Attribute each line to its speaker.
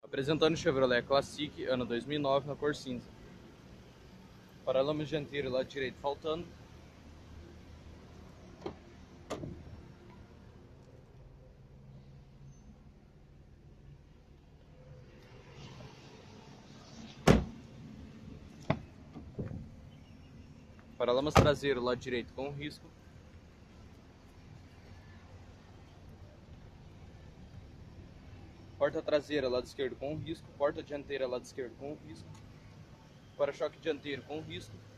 Speaker 1: Apresentando o Chevrolet Classic, ano 2009, na cor cinza. Paralama dianteiro lado direito faltando. Paralamas traseiro lado direito com risco. Porta traseira lado esquerdo com risco. Porta dianteira lado esquerdo com risco. Para-choque dianteiro com risco.